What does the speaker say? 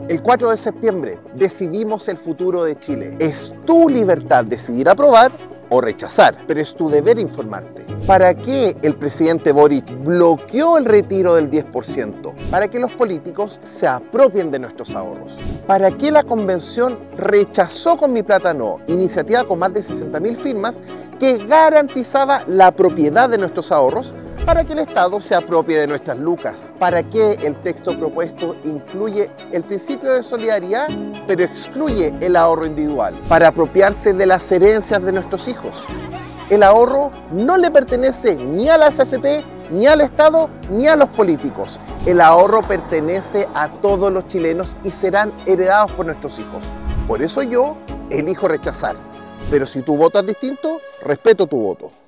El 4 de septiembre decidimos el futuro de Chile. Es tu libertad decidir aprobar o rechazar, pero es tu deber informarte. ¿Para qué el presidente Boric bloqueó el retiro del 10%? Para que los políticos se apropien de nuestros ahorros. ¿Para qué la convención rechazó Con Mi Plata No, iniciativa con más de 60.000 firmas que garantizaba la propiedad de nuestros ahorros? Para que el Estado se apropie de nuestras lucas. ¿Para qué el texto propuesto incluye el principio de solidaridad, pero excluye el ahorro individual? Para apropiarse de las herencias de nuestros hijos. El ahorro no le pertenece ni a las AFP, ni al Estado, ni a los políticos. El ahorro pertenece a todos los chilenos y serán heredados por nuestros hijos. Por eso yo elijo rechazar. Pero si tu voto es distinto, respeto tu voto.